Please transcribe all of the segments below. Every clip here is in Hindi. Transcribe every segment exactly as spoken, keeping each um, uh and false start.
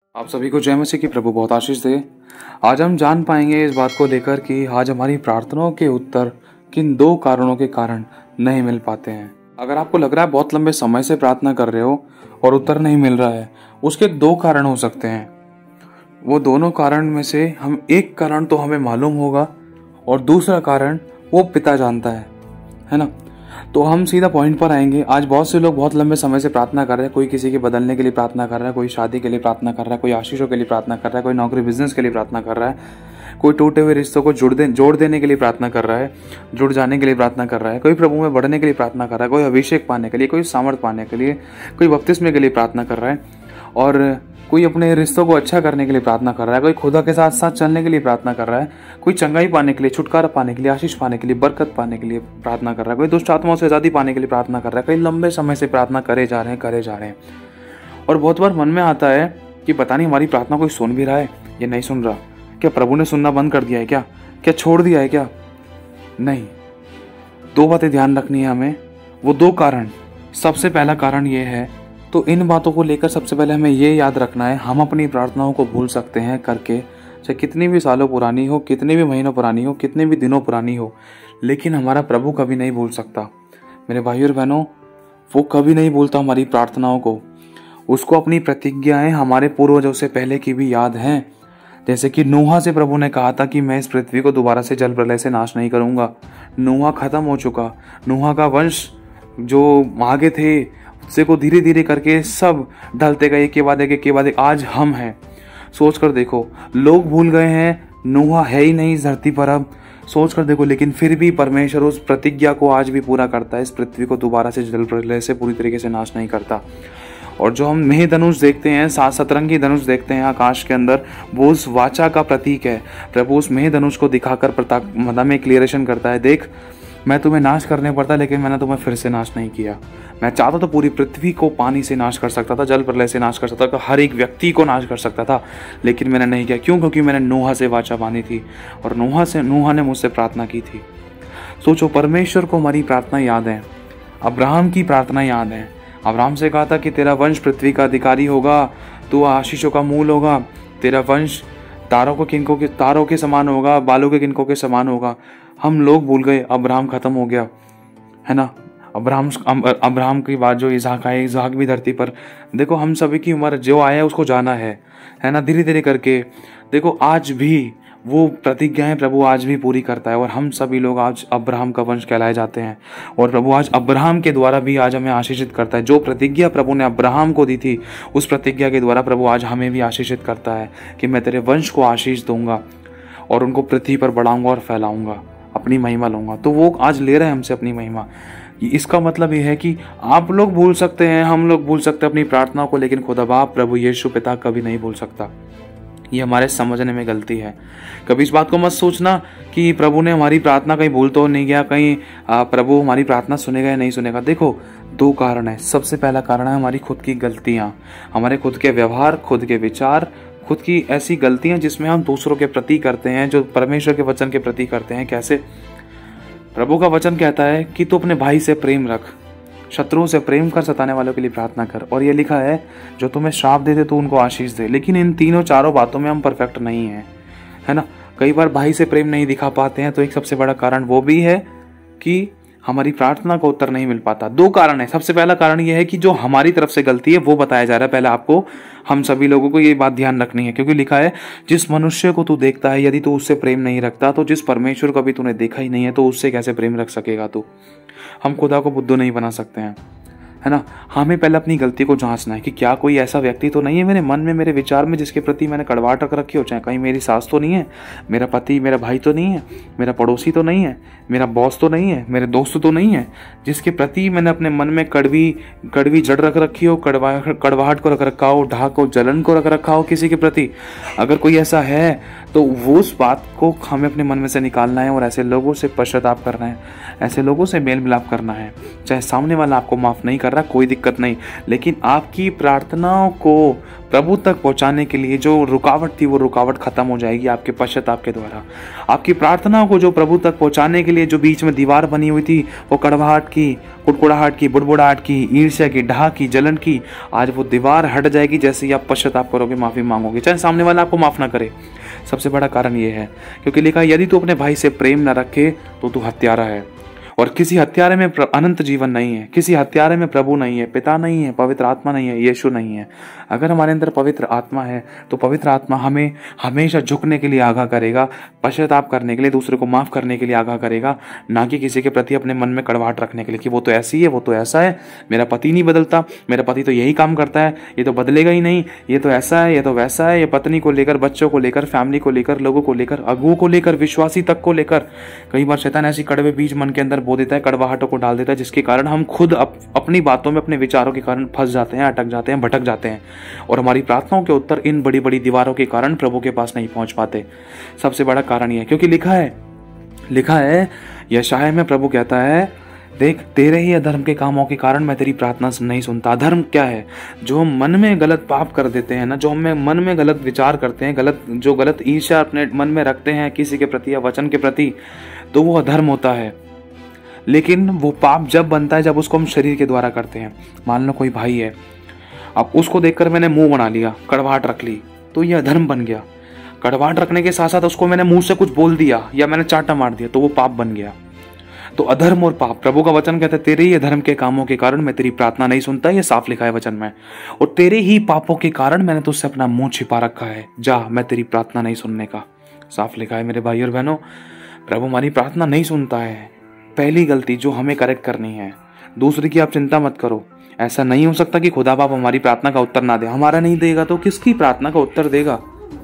आप सभी को जय मसीह की प्रभु बहुत आशीष दे। आज हम जान पाएंगे इस बात को लेकर कि आज हमारी प्रार्थनाओं के उत्तर किन दो कारणों के कारण नहीं मिल पाते हैं। अगर आपको लग रहा है बहुत लंबे समय से प्रार्थना कर रहे हो और उत्तर नहीं मिल रहा है, उसके दो कारण हो सकते हैं। वो दोनों कारण में से हम एक कारण तो हमें मालूम होगा और दूसरा कारण वो पिता जानता है, है ना। तो हम सीधा पॉइंट पर आएंगे। आज बहुत से लोग बहुत लंबे समय से प्रार्थना कर रहे हैं। कोई किसी के बदलने के लिए प्रार्थना कर रहा है, कोई शादी के लिए प्रार्थना कर रहा है, कोई आशीषों के लिए प्रार्थना कर रहा है, कोई नौकरी बिजनेस के लिए प्रार्थना कर रहा है, कोई टूटे हुए रिश्तों को जुड़ दे जोड़ देने के लिए प्रार्थना कर रहा है, जुड़ जाने के लिए प्रार्थना कर रहा है, कोई प्रभु में बढ़ने के लिए प्रार्थना कर रहा है, कोई अभिषेक पाने के लिए, कोई सामर्थ पाने के लिए, कोई बपतिस्मे के लिए प्रार्थना कर रहा है, और कोई अपने रिश्तों को अच्छा करने के लिए प्रार्थना कर रहा है, कोई खुदा के साथ साथ चलने के लिए प्रार्थना कर रहा है, कोई चंगाई पाने के लिए, छुटकारा पाने के लिए, आशीष पाने के लिए, बरकत पाने के लिए प्रार्थना कर रहा है, कोई दुष्ट आत्माओं से आजादी पाने के लिए प्रार्थना कर रहा है। कई लंबे समय से प्रार्थना करे जा रहे हैं करे जा रहे हैं और बहुत बार मन में आता है कि पता नहीं हमारी प्रार्थना कोई सुन भी रहा है या नहीं सुन रहा। क्या प्रभु ने सुनना बंद कर दिया है? क्या क्या छोड़ दिया है? क्या नहीं। दो बातें ध्यान रखनी है हमें, वो दो कारण। सबसे पहला कारण ये है, तो इन बातों को लेकर सबसे पहले हमें ये याद रखना है, हम अपनी प्रार्थनाओं को भूल सकते हैं करके, चाहे कितनी भी सालों पुरानी हो, कितने भी महीनों पुरानी हो, कितने भी दिनों पुरानी हो, लेकिन हमारा प्रभु कभी नहीं भूल सकता। मेरे भाइयों और बहनों, वो कभी नहीं भूलता हमारी प्रार्थनाओं को। उसको अपनी प्रतिज्ञाएं हमारे पूर्वजों से पहले की भी याद हैं। जैसे कि नूहा से प्रभु ने कहा था कि मैं इस पृथ्वी को दोबारा से जल प्रलय से नाश नहीं करूंगा। नूहा खत्म हो चुका। नूहा का वंश जो आगे थे से को धीरे धीरे करके सब ढलते गए, एक के बाद एक, एक के बाद एक। आज हम हैं। सोच कर देखो, लोग भूल गए हैं, नूहा है ही नहीं इस धरती पर अब। सोच कर देखो, लेकिन फिर भी परमेश्वर उस प्रतिज्ञा को आज भी पूरा करता है। इस पृथ्वी को दोबारा से जल प्रलय से पूरी तरीके से नाश नहीं करता। और जो हम मेह धनुष देखते हैं, सात सतरंगी धनुष देखते हैं आकाश के अंदर, वो उस वाचा का प्रतीक है। प्रभु उस मेह धनुष को दिखाकर प्रताप मतलब में क्लियरेशन करता है, देख मैं तुम्हें नाश करने पड़ता, लेकिन मैंने तुम्हें फिर से नाश नहीं किया। मैं चाहता तो पूरी पृथ्वी को पानी से नाश कर सकता था, जल प्रलय से नाश कर सकता था, हर एक व्यक्ति को नाश कर सकता था, लेकिन मैंने नहीं किया। क्यों? क्योंकि मैंने नूहा से वाचा बांधी थी और नूहा से नूहा ने मुझसे प्रार्थना की थी। सोचो, परमेश्वर को हमारी प्रार्थना याद है, अब्राहम की प्रार्थना याद है। अब्राहम से कहा था कि तेरा वंश पृथ्वी का अधिकारी होगा, तू आशीषों का मूल होगा, तेरा वंश तारों को किनको के तारों के समान होगा, बालों के किनको के समान होगा। हम लोग भूल गए, अब्राहम खत्म हो गया, है ना। अब्राहम अब्राहम की बात जो इज़हाक आए, इज़हाक भी धरती पर। देखो, हम सभी की उम्र जो आया है उसको जाना है, है ना। धीरे धीरे करके देखो, आज भी वो प्रतिज्ञाएं प्रभु आज भी पूरी करता है और हम सभी लोग आज अब्राहम का वंश कहलाए जाते हैं। और प्रभु आज अब्राहम के द्वारा भी आज हमें आशीषित करता है। जो प्रतिज्ञा प्रभु ने अब्राहम को दी थी, उस प्रतिज्ञा के द्वारा प्रभु आज हमें भी आशीषित करता है कि मैं तेरे वंश को आशीष दूंगा और उनको पृथ्वी पर बढ़ाऊंगा और फैलाऊंगा, अपनी महिमा लूंगा। तो वो आज ले रहे हैं हमसे अपनी महिमा। इसका मतलब ये है कि आप लोग भूल सकते हैं, हम लोग भूल सकते हैं अपनी प्रार्थनाओं को, लेकिन खुदा बाप प्रभु यीशु पिता कभी नहीं भूल सकता। ये हमारे समझने में गलती है। कभी इस बात को मत सोचना कि प्रभु ने हमारी प्रार्थना कहीं भूल तो नहीं गया, कहीं प्रभु हमारी प्रार्थना सुनेगा या नहीं सुनेगा। देखो, दो कारण है। सबसे पहला कारण है हमारी खुद की गलतियां, हमारे खुद के व्यवहार, खुद के विचार, खुद की ऐसी गलतियां जिसमें हम दूसरों के प्रति करते हैं, जो परमेश्वर के वचन के प्रति करते हैं। कैसे? प्रभु का वचन कहता है कि तू अपने भाई से प्रेम रख, शत्रुओं से प्रेम कर, सताने वालों के लिए प्रार्थना कर। और ये लिखा है, जो तुम्हें श्राप दे दे तो उनको आशीष दे। लेकिन इन तीनों चारों बातों में हम परफेक्ट नहीं हैं, है ना। कई बार भाई से प्रेम नहीं दिखा पाते हैं, तो एक सबसे बड़ा कारण वो भी है कि हमारी प्रार्थना को उत्तर नहीं मिल पाता। दो कारण है। सबसे पहला कारण यह है कि जो हमारी तरफ से गलती है वो बताया जा रहा है। पहले आपको, हम सभी लोगों को ये बात ध्यान रखनी है, क्योंकि लिखा है, जिस मनुष्य को तू देखता है, यदि तू उससे प्रेम नहीं रखता, तो जिस परमेश्वर को भी तूने देखा ही नहीं है, तो उससे कैसे प्रेम रख सकेगा तू। हम खुदा को बुद्धू नहीं बना सकते हैं, है ना। हमें पहले अपनी गलती को जांचना है कि क्या कोई ऐसा व्यक्ति तो नहीं है मेरे मन में, मेरे विचार में, जिसके प्रति मैंने कड़वाहट रख रखी हो। चाहे कहीं मेरी सास तो नहीं है, मेरा पति, मेरा भाई तो नहीं है, मेरा पड़ोसी तो नहीं है, मेरा बॉस तो नहीं है, मेरे दोस्त तो नहीं है, जिसके प्रति मैंने अपने मन में कड़वी कड़वी जड़ रख रखी हो, कड़वा कड़वाहट को रख रखा हो, ढाक को, जलन को रख रखा हो किसी के प्रति। अगर कोई ऐसा है तो वो उस बात को हमें अपने मन में से निकालना है और ऐसे लोगों से पश्चाताप करना है, ऐसे लोगों से मेल मिलाप करना है। चाहे सामने वाला आपको माफ़ नहीं कर कर रहा, कोई दिक्कत नहीं, लेकिन आपकी प्रार्थनाओं को प्रभु तक पहुंचाने के लिए जो रुकावट थी वो रुकावट खत्म हो जाएगी आपके पश्चाताप के द्वारा। आपकी प्रार्थनाओं को जो प्रभु तक पहुंचाने के लिए जो बीच में दीवार बनी हुई थी, वो कड़वाहट की, कुड़कुड़ाहट की, बुड़बुड़ाहट की, ईर्ष्या की, ढहा की, जलन की, आज वो दीवार हट जाएगी जैसे ही आप पश्चाताप करोगे, माफी मांगोगे, चाहे सामने वाला आपको माफ ना करे। सबसे बड़ा कारण ये है क्योंकि लिखा है यदि तू अपने भाई से प्रेम न रखे तो तू हत्यारा है, और किसी हत्यारे में अनंत जीवन नहीं है, किसी हत्यारे में प्रभु नहीं है, पिता नहीं है, पवित्र आत्मा नहीं है, यीशु नहीं है। अगर हमारे अंदर पवित्र आत्मा है तो पवित्र आत्मा हमें हमेशा झुकने के लिए आगाह करेगा, पश्चाताप करने के लिए, दूसरे को माफ करने के लिए आगाह करेगा, ना कि किसी के प्रति अपने मन में कड़वाहट रखने के लिए कि वो तो ऐसी है, वो तो ऐसा है, मेरा पति नहीं बदलता, मेरा पति तो यही काम करता है, ये तो बदलेगा ही नहीं, ये तो ऐसा है, ये तो वैसा है। ये पत्नी को लेकर, बच्चों को लेकर, फैमिली को लेकर, लोगों को लेकर, अगुओं को लेकर, विश्वासी तक को लेकर कई बार शैतान ऐसी कड़वे बीज मन के अंदर बो देता है, कड़वाहटों को डाल देता है, जिसके कारण हम खुद अप, अपनी बातों में, अपने विचारों के कारण फंस जाते हैं, अटक जाते हैं, भटक जाते हैं, और हमारी प्रार्थनाओं के उत्तर इन बड़ी बड़ी दीवारों के कारण प्रभु के पास नहीं पहुंच पाते। सबसे बड़ा कारण यह है क्योंकि लिखा है लिखा है यशायाह में प्रभु कहता है, देख तेरे ही अधर्म के कामों के कारण मैं तेरी प्रार्थना नहीं सुनता। अधर्म क्या है? जो हम मन में गलत पाप कर देते हैं ना, जो हम मन में गलत विचार करते हैं, गलत जो गलत ईर्ष्या अपने मन में रखते हैं किसी के प्रति या वचन के प्रति, तो वो अधर्म होता है। लेकिन वो पाप जब बनता है जब उसको हम शरीर के द्वारा करते हैं। मान लो कोई भाई है, अब उसको देखकर मैंने मुंह बना लिया, कड़वाहट रख ली, तो ये अधर्म बन गया। कड़वाहट रखने के साथ साथ उसको मैंने मुंह से कुछ बोल दिया या मैंने चाटा मार दिया, तो वो पाप बन गया। तो अधर्म और पाप, प्रभु का वचन कहता है तेरे ही अधर्म के कामों के कारण मैं तेरी प्रार्थना नहीं सुनता, ये साफ लिखा है वचन में, और तेरे ही पापों के कारण मैंने तुझसे अपना मुंह छिपा रखा है, जा मैं तेरी प्रार्थना नहीं सुनने का। साफ लिखा है मेरे भाई और बहनों, प्रभु हमारी प्रार्थना नहीं सुनता है। पहली गलती जो हमें करेक्ट करनी है। दूसरी की आप चिंता मत करो, ऐसा नहीं हो सकता कि खुदा बाप हमारी प्रार्थना का उत्तर ना दे। हमारा नहीं देगा तो किसकी प्रार्थना का उत्तर देगा?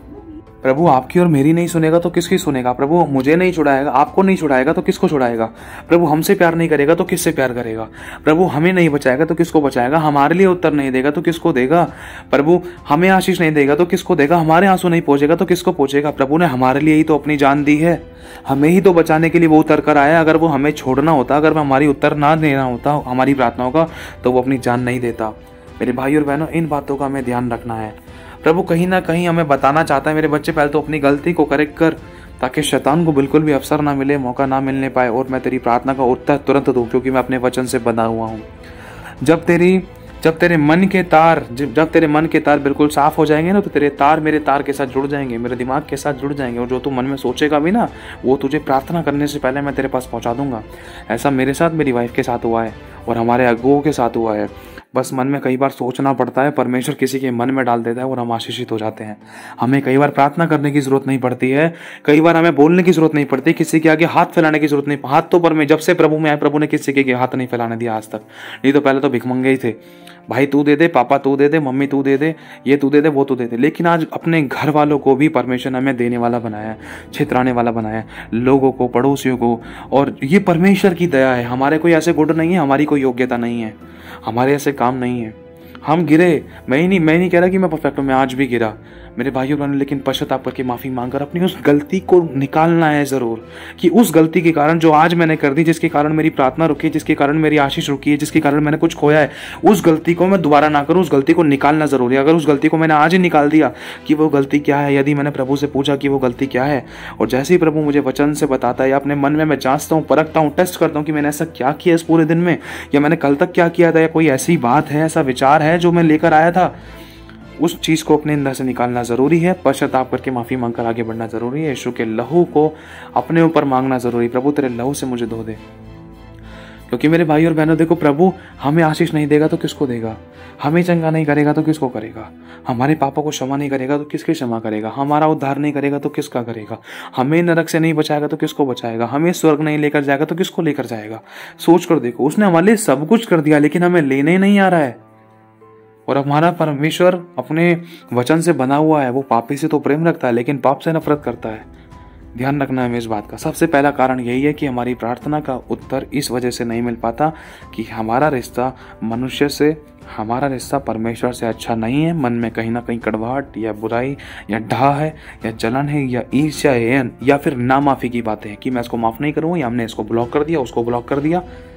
प्रभु आपकी और मेरी नहीं सुनेगा तो किसकी सुनेगा? प्रभु मुझे नहीं छुड़ाएगा, आपको नहीं छुड़ाएगा तो किसको छुड़ाएगा? प्रभु हमसे प्यार नहीं करेगा तो किससे प्यार करेगा? प्रभु हमें नहीं बचाएगा तो किसको बचाएगा? हमारे लिए उत्तर नहीं देगा तो किसको देगा? प्रभु हमें आशीष नहीं देगा तो किसको देगा? हमारे आंसू नहीं पहुंचेगा तो किसको पहुंचेगा? प्रभु ने हमारे लिए ही तो अपनी जान दी है, हमें ही तो बचाने के लिए वो उतर कर आया। अगर वो हमें छोड़ना होता, अगर हमारी उत्तर ना देना होता हमारी प्रार्थनाओं का, तो वो अपनी जान नहीं देता। मेरे भाई और बहनों, इन बातों का हमें ध्यान रखना है। प्रभु कहीं ना कहीं हमें बताना चाहता है, मेरे बच्चे पहले तो अपनी गलती को करेक्ट कर, ताकि शैतान को बिल्कुल भी अवसर ना मिले, मौका ना मिलने पाए, और मैं तेरी प्रार्थना का उत्तर तुरंत दूं, क्योंकि मैं अपने वचन से बंधा हुआ हूँ। जब तेरी जब तेरे मन के तार जब तेरे मन के तार बिल्कुल साफ हो जाएंगे ना, तो तेरे तार मेरे तार के साथ जुड़ जाएंगे, मेरे दिमाग के साथ जुड़ जाएंगे, और जो तू मन में सोचेगा भी ना, वो तुझे प्रार्थना करने से पहले मैं तेरे पास पहुंचा दूंगा। ऐसा मेरे साथ, मेरी वाइफ के साथ हुआ है, और हमारे अगुओं के साथ हुआ है। बस मन में कई बार सोचना पड़ता है, परमेश्वर किसी के मन में डाल देता है और हम आशीषित हो जाते हैं। हमें कई बार प्रार्थना करने की जरूरत नहीं पड़ती है, कई बार हमें बोलने की जरूरत नहीं पड़ती, किसी के आगे हाथ फैलाने की जरूरत नहीं। हाथ तो पर मैं जब से प्रभु में आया, प्रभु ने किसी के हाथ नहीं फैलाने दिया आज तक। नहीं तो पहले तो भिखमंगे ही थे, भाई तू दे दे, पापा तू दे दे, मम्मी तू दे दे, ये तू दे दे, वो तू दे दे। लेकिन आज अपने घर वालों को भी परमेश्वर ने हमें देने वाला बनाया है, छितराने वाला बनाया है, लोगों को, पड़ोसियों को। और ये परमेश्वर की दया है। हमारे कोई ऐसे गुण नहीं है, हमारी कोई योग्यता नहीं है, हमारे ऐसे काम नहीं है। हम गिरे, मैं ही नहीं मैं नहीं कह रहा कि मैं परफेक्ट हूँ, मैं आज भी गिरा मेरे भाइयों बहनों, लेकिन पश्चाताप करके माफी मांगकर अपनी उस गलती को निकालना है जरूर, कि उस गलती के कारण जो आज मैंने कर दी, जिसके कारण मेरी प्रार्थना रुकी, जिसके कारण मेरी आशीष रुकी है, जिसके कारण मैंने कुछ खोया है, उस गलती को मैं दोबारा ना करूँ। उस गलती को निकालना जरूरी है। अगर उस गलती को मैंने आज ही निकाल दिया कि वो गलती क्या है, यदि मैंने प्रभु से पूछा कि वो गलती क्या है, और जैसे ही प्रभु मुझे वचन से बताता है या अपने मन में मैं जांचता हूँ, परखता हूँ, टेस्ट करता हूँ कि मैंने ऐसा क्या किया इस पूरे दिन में, या मैंने कल तक क्या किया था, या कोई ऐसी बात है, ऐसा विचार है जो मैं लेकर आया था, उस चीज को अपने अंदर से निकालना जरूरी है। पश्चाताप करके माफी मांगकर आगे बढ़ना जरूरी है। यीशु के लहू को अपने ऊपर मांगना जरूरी। प्रभु तेरे लहू से मुझे धो दे, क्योंकि मेरे भाई और बहनों देखो, प्रभु हमें आशीष नहीं देगा तो किसको देगा? हमें चंगा नहीं करेगा तो किसको करेगा? हमारे पापों को क्षमा नहीं करेगा तो किसके क्षमा करेगा? हमारा उद्धार नहीं करेगा तो किसका करेगा? हमें नरक से नहीं बचाएगा तो किसको बचाएगा? हमें स्वर्ग नहीं लेकर जाएगा तो किसको लेकर जाएगा? सोच कर देखो, उसने हमारे लिए सब कुछ कर दिया, लेकिन हमें लेने नहीं आ रहा है। और हमारा परमेश्वर अपने वचन से बना हुआ है, वो पापी से तो प्रेम रखता है लेकिन पाप से नफरत करता है। ध्यान रखना है हमें इस बात का। सबसे पहला कारण यही है कि हमारी प्रार्थना का उत्तर इस वजह से नहीं मिल पाता कि हमारा रिश्ता मनुष्य से, हमारा रिश्ता परमेश्वर से अच्छा नहीं है। मन में कहीं ना कहीं कड़वाहट या बुराई या ढा है या जलन है या ईर्ष्या है या फिर नामाफी की बातें हैं कि मैं इसको माफ नहीं करूँ, या हमने इसको ब्लॉक कर दिया, उसको ब्लॉक कर दिया।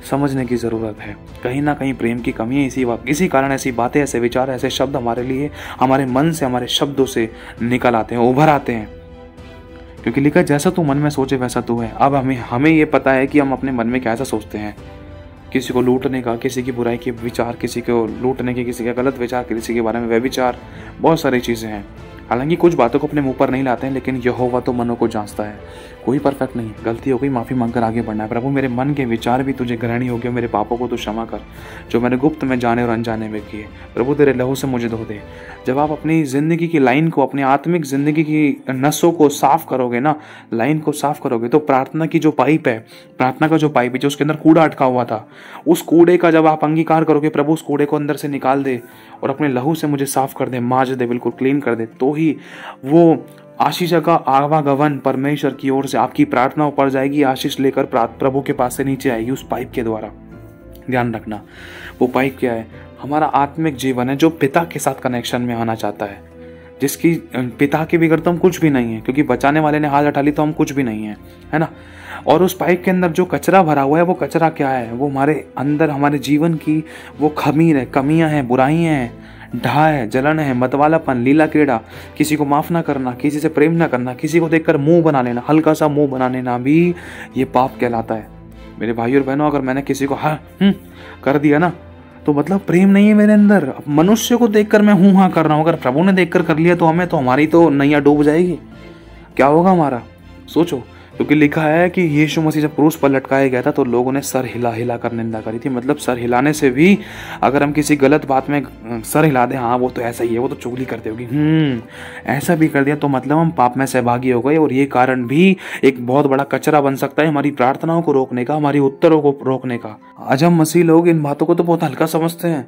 समझने की ज़रूरत है। कहीं ना कहीं प्रेम की कमी है, इसी वक्त इसी कारण ऐसी बातें, ऐसे विचार, ऐसे शब्द हमारे लिए हमारे मन से, हमारे शब्दों से निकल आते हैं, उभर आते हैं। क्योंकि लिखा जैसा तू मन में सोचे वैसा तू है। अब हमें हमें ये पता है कि हम अपने मन में कैसा सोचते हैं। किसी को लूटने का, किसी की बुराई के विचार, किसी को लूटने के, किसी का गलत विचार, किसी के बारे में व्यभिचार, बहुत सारी चीज़ें हैं। हालांकि कुछ बातों को अपने मुंह पर नहीं लाते हैं, लेकिन यहोवा तो मनों को जांचता है। कोई परफेक्ट नहीं, गलती हो गई, माफ़ी मांगकर आगे बढ़ना है। प्रभु मेरे मन के विचार भी तुझे ग्रहणीय हो गए, मेरे पापों को तू क्षमा कर जो मैंने गुप्त में, जाने और अनजाने में किए। प्रभु तेरे लहू से मुझे धो दे। जब आप अपनी ज़िंदगी की लाइन को, अपनी आत्मिक ज़िंदगी की नसों को साफ करोगे ना, लाइन को साफ करोगे, तो प्रार्थना की जो पाइप है, प्रार्थना का जो पाइप है, जो उसके अंदर कूड़ा अटका हुआ था, उस कूड़े का जब आप अंगीकार करोगे, प्रभु उस कूड़े को अंदर से निकाल दे और अपने लहू से मुझे साफ कर दे, मांज दे, बिल्कुल क्लीन कर दे, तो ही वो आशीष का आवागमन परमेश्वर की ओर से आपकी प्रार्थना ऊपर जाएगी। आशीष लेकर प्रभु के पास से नीचे आएगी उस पाइप के द्वारा। ध्यान रखना, वो पाइप क्या है? हमारा आत्मिक जीवन है, जो पिता के साथ कनेक्शन में आना चाहता है, जिसकी पिता के बिगड़ तो हम कुछ भी नहीं है, क्योंकि बचाने वाले ने हाथ हटा ली तो हम कुछ भी नहीं है, है ना। और उस पाइप के अंदर जो कचरा भरा हुआ है, वो कचरा क्या है? वो हमारे अंदर, हमारे जीवन की वो खमीर है, कमियां हैं, बुराइयां हैं, ढा है, जलन है, मतवालापन, लीला क्रीड़ा, किसी को माफ ना करना, किसी से प्रेम ना करना, किसी को देखकर मुंह बना लेना, हल्का सा मुंह बना लेना भी ये पाप कहलाता है। मेरे भाई और बहनों, अगर मैंने किसी को हाँ हम्म कर दिया ना, तो मतलब प्रेम नहीं है मेरे अंदर। मनुष्य को देखकर मैं हूँ हाँ कर रहा हूँ, अगर प्रभु ने देखकर कर लिया तो हमें तो हमारी तो नैया डूब जाएगी। क्या होगा हमारा? सोचो। क्योंकि लिखा है कि यीशु मसीह जब क्रूस पर लटकाया गया था तो लोगों ने सर हिला हिला कर निंदा करी थी। मतलब सर हिलाने से भी, अगर हम किसी गलत बात में सर हिला दें, हाँ वो तो ऐसा ही है, वो तो चुगली करते होगी, हम्म ऐसा भी कर दिया, तो मतलब हम पाप में सहभागी हो गए। और ये कारण भी एक बहुत बड़ा कचरा बन सकता है हमारी प्रार्थनाओं को रोकने का, हमारी उत्तरों को रोकने का। आज हम मसीह लोग इन बातों को तो बहुत हल्का समझते हैं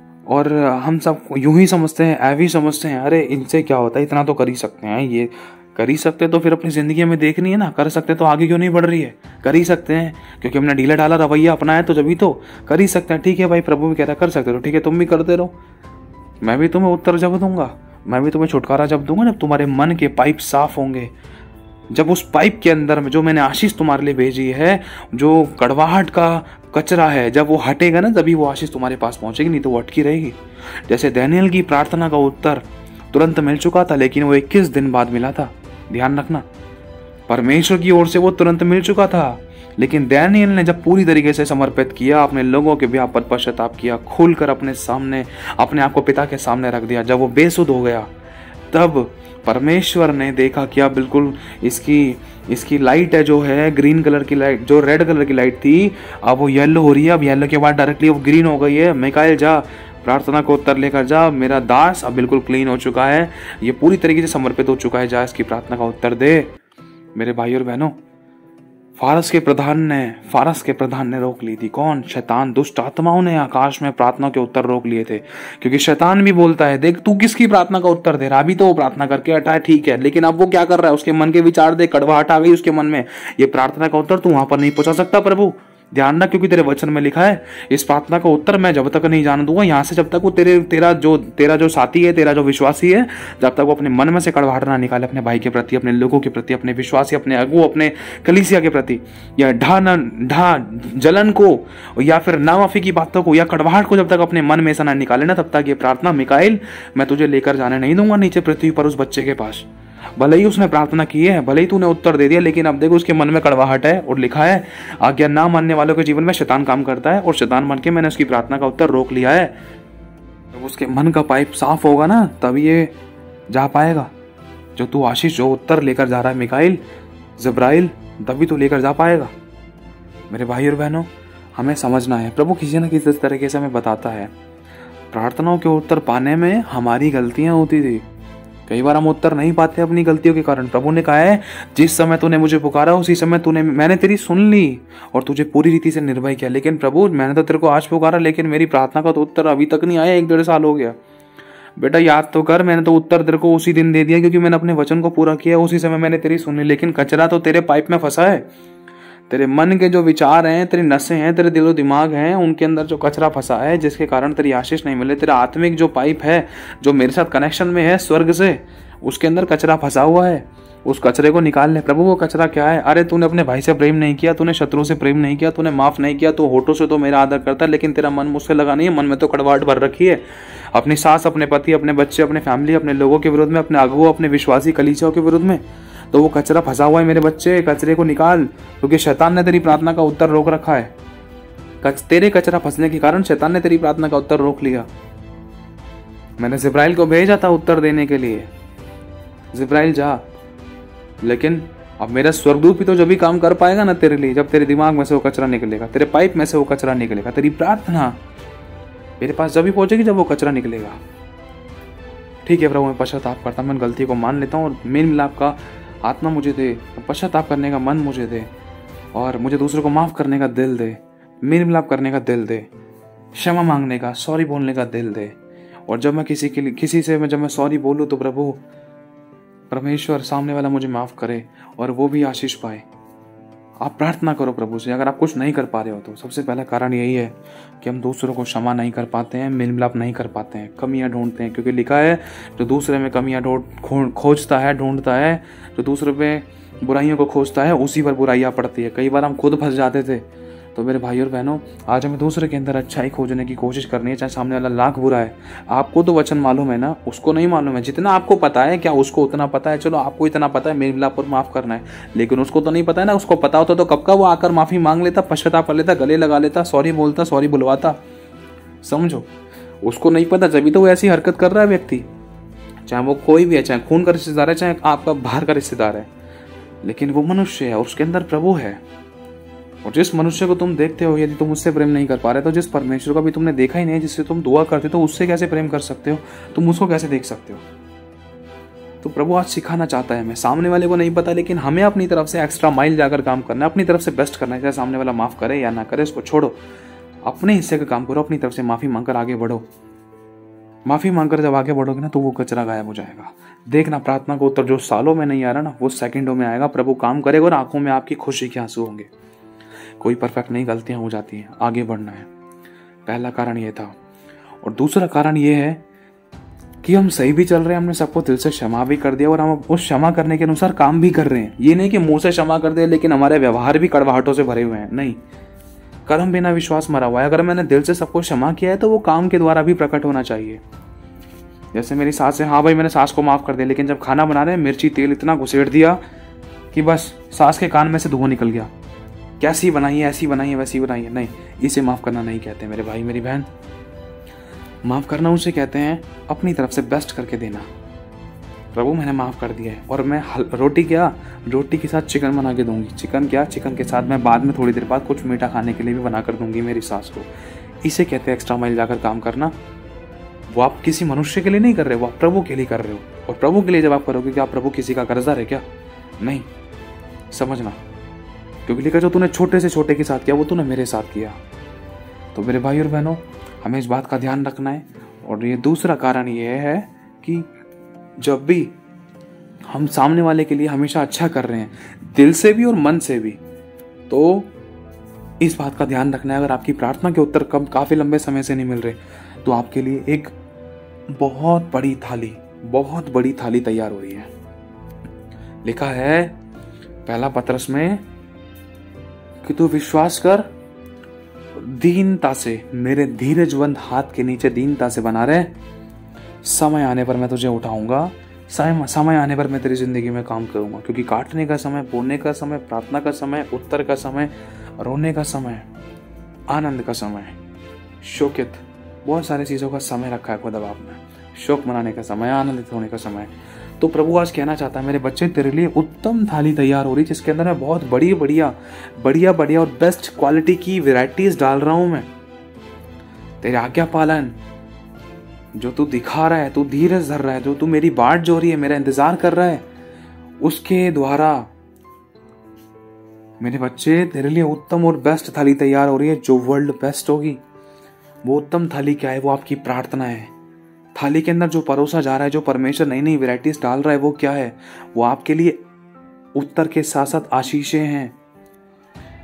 और हम सब यूं ही समझते हैं, ऐवी समझते हैं, अरे इनसे क्या होता है, इतना तो कर ही सकते हैं। ये कर ही सकते तो फिर अपनी ज़िंदगी में देखनी है ना, कर सकते तो आगे क्यों नहीं बढ़ रही है? कर ही सकते हैं क्योंकि हमने ढीला ढाला रवैया अपनाया, तो जब भी तो कर ही सकते हैं। ठीक है भाई, प्रभु भी कहता है कर सकते हो, ठीक है तुम भी करते रहो, मैं भी तुम्हें उत्तर जब दूंगा, मैं भी तुम्हें छुटकारा जब दूंगा, जब तुम्हारे मन के पाइप साफ होंगे, जब उस पाइप के अंदर में जो मैंने आशीष तुम्हारे लिए भेजी है, जो कड़वाहट का कचरा है, जब वो हटेगा ना, तभी वो आशीष तुम्हारे पास पहुंचेगी, नहीं तो वो अटकी रहेगी। जैसे दानियेल की प्रार्थना का उत्तर तुरंत मिल चुका था, लेकिन वो इक्कीस दिन बाद मिला था। ध्यान रखना, परमेश्वर की ओर से वो तुरंत मिल चुका था, लेकिन दानियेल ने जब पूरी तरीके से समर्पित किया, अपने लोगों के ब्याह पर पश्चाताप किया, खुलकर अपने सामने अपने आप को पिता के सामने रख दिया, जब वो बेसुध हो गया, तब परमेश्वर ने देखा क्या बिल्कुल इसकी इसकी लाइट है जो है ग्रीन कलर की लाइट, जो रेड कलर की लाइट थी, अब वो येलो हो रही है। अब येलो के बाद डायरेक्टली वो ग्रीन हो गई है। मिकाएल जा, प्रार्थना को उत्तर लेकर जा, मेरा दास अब बिल्कुल क्लीन हो चुका है, ये पूरी तरीके से समर्पित हो चुका है, जा इसकी प्रार्थना का उत्तर दे। मेरे भाई और बहनों, फारस के प्रधान ने फारस के प्रधान ने रोक ली थी। कौन? शैतान। दुष्ट आत्माओं ने आकाश में प्रार्थना के उत्तर रोक लिए थे, क्योंकि शैतान भी बोलता है, देख तू किसकी प्रार्थना का उत्तर दे रहा, अभी तो वो प्रार्थना करके हटा है, ठीक है, लेकिन अब वो क्या कर रहा है, उसके मन के विचार दे, कड़वाहट आ गई उसके मन में, ये प्रार्थना का उत्तर तू वहां पर नहीं पहुंचा सकता प्रभु। ध्यान रख, क्योंकि तेरे वचन में लिखा है, इस प्रार्थना का उत्तर मैं जब तक नहीं जान दूंगा, यहाँ से जब तक वो तेरे तेरा जो तेरा जो साथी है, तेरा जो विश्वासी है, जब तक वो अपने मन में से कड़वाहट ना निकाले अपने भाई के प्रति, अपने लोगों के प्रति, अपने विश्वासी, अपने अगुओं, अपने कलीसिया के प्रति, या ढा न ढा जलन को, या फिर नामाफी की बातों को, या कड़वाहट को जब तक अपने मन में से ना निकाले ना, तब तक ये प्रार्थना, मिकाएल मैं तुझे लेकर जाने नहीं दूंगा नीचे पृथ्वी पर उस बच्चे के पास। भले ही उसने प्रार्थना की है, भले ही तूने उत्तर दे दिया, लेकिन अब देखो उसके मन में कड़वाहट है, और लिखा है आज्ञा ना मानने वालों के जीवन में शैतान काम करता है, और शैतान मन के मैंने उसकी प्रार्थना का उत्तर रोक लिया है। जब उसके मन का पाइप साफ होगा ना, तब ये जा पाएगा। जो तू आशीष, जो उत्तर लेकर जा रहा है मिकाएल, जिब्राइल, तभी तू लेकर जा पाएगा। मेरे भाई और बहनों, हमें समझना है, प्रभु किसी न किसी तरीके से हमें बताता है, प्रार्थनाओं के उत्तर पाने में हमारी गलतियां होती थी। कई बार हम उत्तर नहीं पाते अपनी गलतियों के कारण। प्रभु ने कहा है, जिस समय तूने मुझे पुकारा उसी समय तूने मैंने तेरी सुन ली और तुझे पूरी रीति से निर्भय किया। लेकिन प्रभु, मैंने तो तेरे को आज पुकारा, लेकिन मेरी प्रार्थना का तो उत्तर अभी तक नहीं आया, एक डेढ़ साल हो गया। बेटा याद तो कर, मैंने तो उत्तर तेरे को उसी दिन दे दिया, क्योंकि मैंने अपने वचन को पूरा किया, उसी समय मैंने तेरी सुन ली, लेकिन कचरा तो तेरे पाइप में फंसा है। तेरे मन के जो विचार हैं, तेरी नसें हैं, तेरे दिलो दिमाग हैं, उनके अंदर जो कचरा फंसा है, जिसके कारण तेरी आशीष नहीं मिले। तेरा आत्मिक जो पाइप है, जो मेरे साथ कनेक्शन में है स्वर्ग से, उसके अंदर कचरा फंसा हुआ है। उस कचरे को निकाल ले। प्रभु वो कचरा क्या है? अरे तूने अपने भाई से प्रेम नहीं किया, तूने शत्रु से प्रेम नहीं किया, तूने माफ नहीं किया, तो होठों से तो मेरा आदर करता है लेकिन तेरा मन मुझसे लगा नहीं है, मन में तो कड़वाहट भर रखी है अपनी सास, अपने पति, अपने बच्चे, अपने फैमिली, अपने लोगों के विरुद्ध में, अपने अगुओं, अपने विश्वासी कलीसियाओं के विरुद्ध में। तो वो कचरा फंसा हुआ है मेरे बच्चे, कचरे को निकाल, क्योंकि शैतान ने तेरी प्रार्थना का उत्तर रोक रखा है। तेरे कचरा फंसने के कारण शैतान ने तेरी प्रार्थना का उत्तर रोक लिया। मैंने जिब्राइल को भेजा था उत्तर देने के लिए, जिब्राइल जा, लेकिन अब मेरा स्वर्गदूत भी तो जब भी काम कर पाएगा ना तेरे लिए, जब तेरे दिमाग में से वो कचरा निकलेगा, तेरे पाइप में से वो कचरा निकलेगा, तेरी प्रार्थना मेरे पास जब भी पहुंचेगी जब वो कचरा निकलेगा। ठीक है प्रभु, मैं पश्चाताप करता हूँ, मैं गलती को मान लेता हूँ और मेल मिलाप का आत्मा मुझे दे, पश्चाताप करने का मन मुझे दे, और मुझे दूसरों को माफ करने का दिल दे, मेल मिलाप करने का दिल दे, क्षमा मांगने का, सॉरी बोलने का दिल दे। और जब मैं किसी के लिए किसी से मैं जब मैं सॉरी बोलूँ तो प्रभु परमेश्वर सामने वाला मुझे माफ करे और वो भी आशीष पाए। आप प्रार्थना करो प्रभु से। अगर आप कुछ नहीं कर पा रहे हो तो सबसे पहला कारण यही है कि हम दूसरों को क्षमा नहीं कर पाते हैं, मेल मिलाप नहीं कर पाते हैं, कमियां ढूंढते हैं। क्योंकि लिखा है जो दूसरे में कमियां ढूंढ खोजता है ढूंढता है, जो दूसरे पे बुराइयों को खोजता है उसी पर बुराइयां पड़ती है। कई बार हम खुद फंस जाते थे। तो मेरे भाई और बहनों, आज हमें दूसरे के अंदर अच्छाई खोजने की कोशिश करनी है, चाहे सामने वाला लाख बुरा है। आपको तो वचन मालूम है ना, उसको नहीं मालूम है। जितना आपको पता है, क्या उसको उतना पता है? चलो आपको इतना पता है मेल मिलाप और माफ करना है, लेकिन उसको तो नहीं पता है ना। उसको पता होता तो कब का वो आकर माफी मांग लेता, पश्चाताप कर लेता, गले लगा लेता, सॉरी बोलता, सॉरी बुलवाता। समझो, उसको नहीं पता, जब तो वो ऐसी हरकत कर रहा है व्यक्ति, चाहे वो कोई भी है, चाहे खून का रिश्तेदार है, चाहे आपका बाहर का रिश्तेदार है, लेकिन वो मनुष्य है और उसके अंदर प्रभु है। और जिस मनुष्य को तुम देखते हो, यदि तुम उससे प्रेम नहीं कर पा रहे तो जिस परमेश्वर को भी तुमने देखा ही नहीं, जिससे तुम दुआ करते हो, तो उससे कैसे प्रेम कर सकते हो? तुम उसको कैसे देख सकते हो? तो प्रभु आज सिखाना चाहता है, मैं सामने वाले को नहीं पता, लेकिन हमें अपनी तरफ से एक्स्ट्रा माइल जाकर काम करना है, अपनी तरफ से बेस्ट करना है। चाहे सामने वाला माफ करे या ना करे, उसको छोड़ो, अपने हिस्से का काम करो, अपनी तरफ से माफी मांगकर आगे बढ़ो। माफी मांगकर जब आगे बढ़ोगे ना तो वो कचरा गायब हो जाएगा। देखना, प्रार्थना का उत्तर जो सालों में नहीं आ रहा ना, वो सेकंडों में आएगा। प्रभु काम करेगा और आंखों में आपकी खुशी के आंसू होंगे। कोई परफेक्ट नहीं, गलतियां हो जाती हैं, आगे बढ़ना है। पहला कारण ये था। और दूसरा कारण ये है कि हम सही भी चल रहे हैं, हमने सबको दिल से क्षमा भी कर दिया और हम उस क्षमा करने के अनुसार काम भी कर रहे हैं। ये नहीं कि मुंह से क्षमा कर दे लेकिन हमारे व्यवहार भी कड़वाहटों से भरे हुए हैं, नहीं। कर्म बिना विश्वास मरा हुआ है। अगर मैंने दिल से सबको क्षमा किया है तो वो काम के द्वारा भी प्रकट होना चाहिए। जैसे मेरी सास है, हाँ भाई मैंने सास को माफ कर दिया, लेकिन जब खाना बना रहे मिर्ची तेल इतना घुसेड़ दिया कि बस सास के कान में से धुआं निकल गया। कैसी बनाई है, ऐसी बनाई है, वैसी बनाई है, नहीं, इसे माफ करना नहीं कहते मेरे भाई मेरी बहन। माफ करना उसे कहते हैं अपनी तरफ से बेस्ट करके देना। प्रभु मैंने माफ कर दिया है और मैं रोटी क्या रोटी के साथ चिकन बना के दूंगी। चिकन क्या चिकन के साथ मैं बाद में थोड़ी देर बाद कुछ मीठा खाने के लिए भी बना कर दूंगी मेरी सास को। इसे कहते हैं एक्स्ट्रा माइल जाकर काम करना। वो आप किसी मनुष्य के लिए नहीं कर रहे, वो आप प्रभु के लिए कर रहे हो। और प्रभु के लिए जब आप करोगे, क्या प्रभु किसी का कर्जदार है क्या? नहीं, समझना। क्योंकि लिखा जो तूने छोटे से छोटे के साथ किया वो तूने मेरे साथ किया। तो मेरे भाई और बहनों, हमें इस बात का ध्यान रखना है। और ये दूसरा कारण ये है कि जब भी हम सामने वाले के लिए हमेशा अच्छा कर रहे हैं, दिल से भी और मन से भी, तो इस बात का ध्यान रखना है। अगर आपकी प्रार्थना के उत्तर कम काफी लंबे समय से नहीं मिल रहे तो आपके लिए एक बहुत बड़ी थाली बहुत बड़ी थाली तैयार हो रही है। लिखा है पहला पत्रस में कि तू विश्वास कर, दीनता से, मेरे धीरजवंत हाथ के नीचे दीनता से बना रहे। समय आने पर मैं तुझे उठाऊंगा, समय समय आने पर मैं तेरी जिंदगी में काम करूंगा। क्योंकि काटने का समय, बोने का समय, प्रार्थना का समय, उत्तर का समय, रोने का समय, आनंद का समय, शोकित, बहुत सारी चीजों का समय रखा है खुदा बाप ने। शोक मनाने का समय, आनंदित होने का समय। तो प्रभु आज कहना चाहता है, मेरे बच्चे तेरे लिए उत्तम थाली तैयार हो रही, जिसके अंदर मैं बहुत बड़ी बढ़िया बढ़िया बढ़िया और बेस्ट क्वालिटी की वैरायटीज डाल रहा हूं। मैं तेरे आज्ञा पालन जो तू दिखा रहा है, तू धीरज धर रहा है, जो तू मेरी बाट जो रही है, मेरा इंतजार कर रहा है, उसके द्वारा मेरे बच्चे तेरे लिए उत्तम और बेस्ट थाली तैयार हो रही है, जो वर्ल्ड बेस्ट होगी। वो उत्तम थाली क्या है? वो आपकी प्रार्थना है। थाली के अंदर जो परोसा जा रहा है, जो परमेश्वर नई नई वैरायटीज डाल रहा है, वो क्या है? वो आपके लिए उत्तर के साथ साथ आशीषें हैं।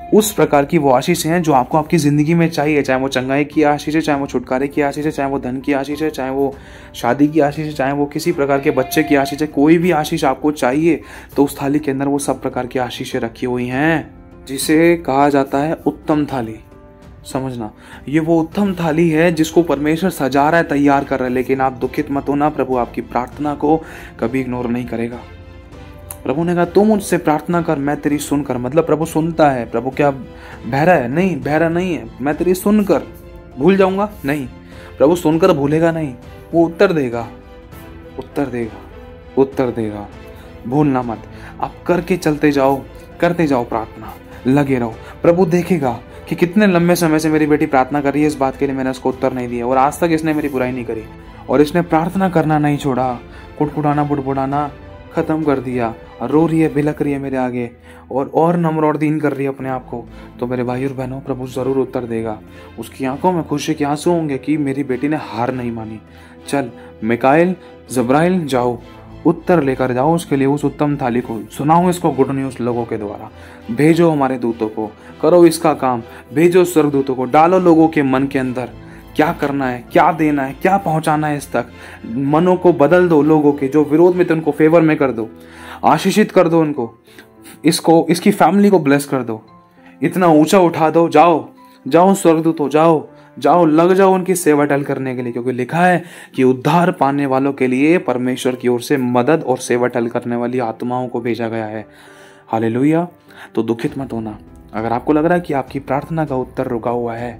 उस प्रकार की वो आशीष हैं जो आपको आपकी ज़िंदगी में चाहिए, चाहे वो चंगाई की आशीष है, चाहे वो छुटकारे की आशीष है, चाहे वो धन की आशीष है, चाहे वो शादी की आशीष है, चाहे वो किसी प्रकार के बच्चे की आशीष है। कोई भी आशीष आपको चाहिए तो उस थाली के अंदर वो सब प्रकार की आशीषें रखी हुई हैं, जिसे कहा जाता है उत्तम थाली। समझना, ये वो उत्तम थाली है जिसको परमेश्वर सजा रहा है, तैयार कर रहा है। लेकिन आप दुखित मत होना, प्रभु आपकी प्रार्थना को कभी इग्नोर नहीं करेगा। प्रभु ने कहा तू मुझसे प्रार्थना कर, मैं तेरी सुनकर, मतलब प्रभु सुनता है। प्रभु क्या बहरा है? नहीं, बहरा नहीं है। मैं तेरी सुनकर भूल जाऊंगा? नहीं, प्रभु सुनकर भूलेगा नहीं, वो उत्तर देगा, उत्तर देगा, उत्तर देगा। भूलना मत, आप करके चलते जाओ, करते जाओ प्रार्थना, लगे रहो। प्रभु देखेगा कि कितने लंबे समय से मेरी बेटी प्रार्थना कर रही है, इस बात के लिए मैंने उसको उत्तर नहीं दिया और आज तक इसने मेरी बुराई नहीं करी और इसने प्रार्थना करना नहीं छोड़ा, कुड़कुड़ाना बुड़बुड़ाना खत्म कर दिया, रो रही है, बिलक रही है मेरे आगे और और नम्र और दीन कर रही है अपने आप को, तो मेरे भाई और बहनों, प्रभु जरूर उत्तर देगा। उसकी आंखों में खुशी के आंसू होंगे कि मेरी बेटी ने हार नहीं मानी। चल मिकाएल, जब्राइल, जाओ, उत्तर लेकर जाओ उसके लिए, उस उत्तम थाली को सुनाओ, इसको गुड न्यूज लोगों के द्वारा। भेजो हमारे दूतों को, करो इसका काम, भेजो स्वर्गदूतों को, डालो लोगों के मन के अंदर क्या करना है, क्या देना है, क्या पहुंचाना है इस तक। मनों को बदल दो, लोगों के जो विरोध में थे उनको फेवर में कर दो, आशीषित कर दो उनको, इसको, इसकी फैमिली को ब्लेस कर दो, इतना ऊंचा उठा दो। जाओ जाओ स्वर्गदूतों, जाओ जाओ, लग जाओ उनकी सेवा टहल करने के लिए, क्योंकि लिखा है कि उद्धार पाने वालों के लिए परमेश्वर की ओर से मदद और सेवा टहल करने वाली आत्माओं को भेजा गया है। हालेलुया। तो दुखित मत होना। अगर आपको लग रहा है कि आपकी प्रार्थना का उत्तर रुका हुआ है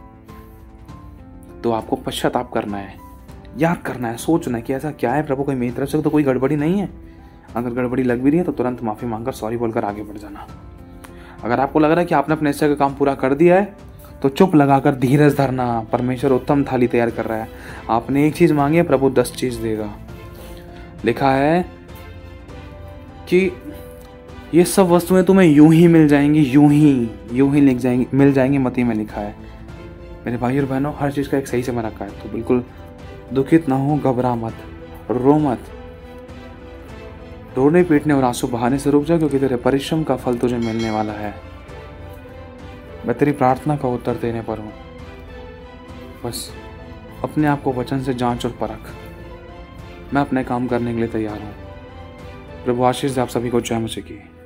तो आपको पश्चाताप करना है, याद करना है, सोचना है कि ऐसा क्या है प्रभु, कोई मेरी तरफ से तो कोई गड़बड़ी नहीं है। अगर गड़बड़ी लग भी रही है तो तुरंत माफी मांगकर सॉरी बोलकर आगे बढ़ जाना। अगर आपको लग रहा है कि आपने अपने हिस्से का काम पूरा कर दिया है तो चुप लगाकर धीरज धरना। परमेश्वर उत्तम थाली तैयार कर रहा है। आपने एक चीज मांगी है, प्रभु दस चीज देगा। लिखा है कि ये सब वस्तुएं तुम्हें यूं ही मिल जाएंगी, यूं ही यूं ही लिख जाएंगी, मिल जाएंगी। मती में लिखा है। मेरे भाई और बहनों, हर चीज का एक सही समय रखा है, तो बिल्कुल दुखित ना हो, घबरा मत, रो मत, रोने पीटने और आंसू बहाने से रुक जा, क्योंकि तेरे परिश्रम का फल तुझे मिलने वाला है। मैं तेरी प्रार्थना का उत्तर देने पर हूं। बस अपने आप को वचन से जांच और परख। मैं अपने काम करने के लिए तैयार हूं। प्रभु आशीष दे आप सभी को। जय मसीह की।